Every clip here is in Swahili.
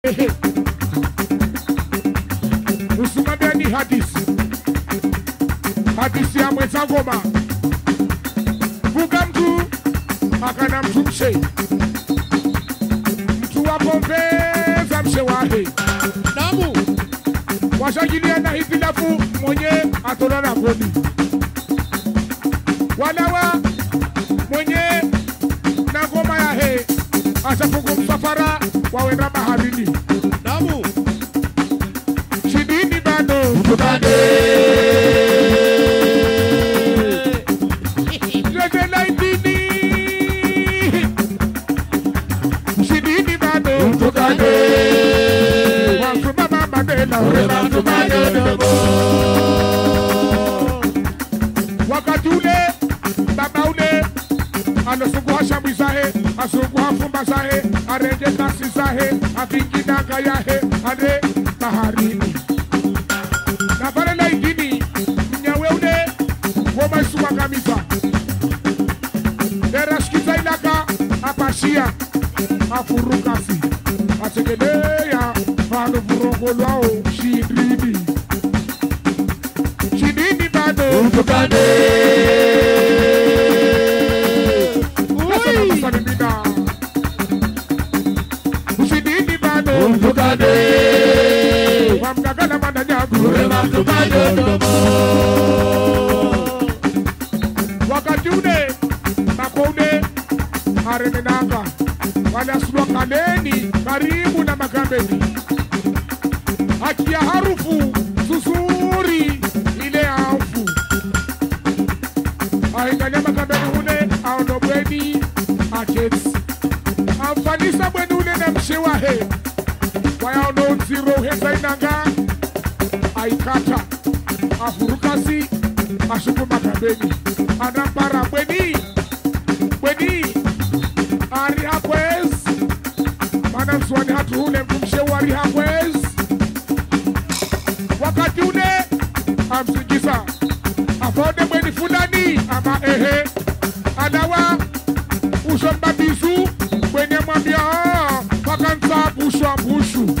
Usimameni hadisi ya mweza ngoma. Vuga mtu akana mtu mshe, mtu wapombeza mshe wahe Namu washagilia na hitilafu mwenye atolana kodi walawa mwenye na ngoma ya he asafungu msafara wawenda baharini. Namu Shidini bado Tukade Lete laitini Shidini bado Tukade Wansuma mama dela Urema tumayo dobo wakati ule baba ule alosunguha shambi zahe asunguha fumba zahe areje kasi zahe avinginanga yahe ade baharini na pale laitini mnyawe ule woma isuwangamiza derashkiza ilaka apashia afurukasi ategelea vano vurongolwao shidrini shidini bado Tukade Salimina Usidini bado Tukade Wamgagala mandanyagu Urema tumayo dobo wakati ule makone aremenanga wale asulwa kaleni karibu na magambeni akia harufu susuri ile harufu ahinganya magambeni hune aonobweni aketi amfanisa bweni ule na mshewa he wayaono nziro heza inanga aikata afurukasi ashuku magambeni anampara bweni ari hakwez mana mswani hatu hule mkumshewa ari hakwez wakati ule amsingiza afode bweni fulani ama ehe adawa ushomba bisu bweni mwambia pakanza bushu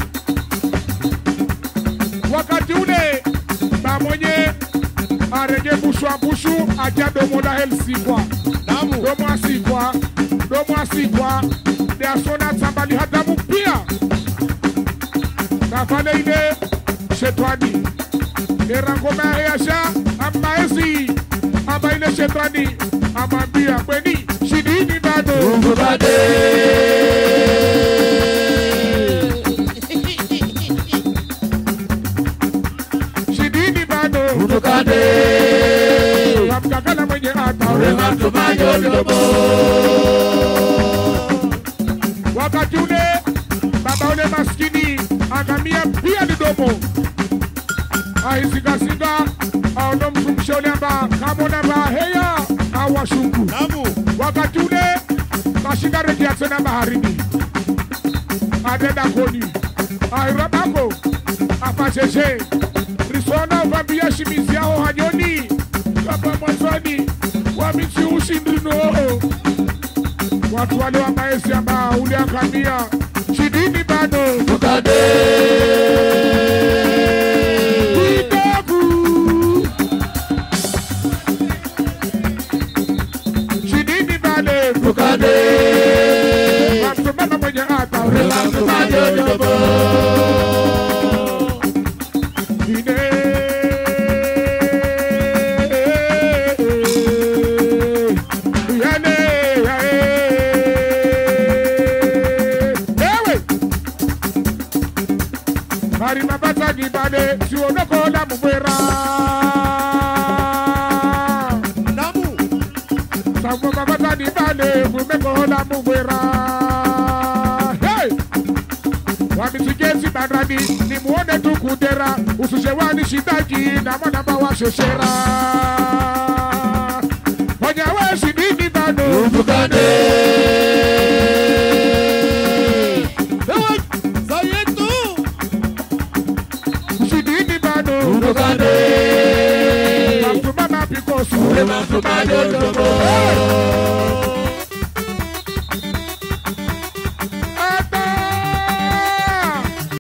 wakati ule bamonye arege bushu aja domo la helsikwa Namu domo asikwa de asona tambali hadamu pia na fale ile shetwani erangoma yasha amaezi ama ile shetwani amambia kweni shidini bado Tukade shidini bado Tukade wamkakala mwenye ata Urema tumayo dobo wakati ule baba ule maskini angamia pia ni domo ahizingazinga aono mtumshe ule amba kamona baheya awashuku Namu wakati ule kashinda rejea tena baharini adenda koni ahirabako apasheshe risona uvambia shimizi yao hanyoni kapa mwanzoni wamichi ushindino watu wale wa maesi amba ule angamia shidini bado Tukade kidogo shidini bado Tukade wamtumama mwenye ata Urema tumayo dobo ine yane ewe mari mabata gibade siwonoko la mubwera Namu samu mabata gibade mumeko la mubwera hey wamitigezi bandani ni muone tu kudera usushewani shidaki na mwanamba wa sheshera wanyawe shidini bado Tukade Sayetu shidini bado Tukade wamtumama pikosu Urema tumayo dobo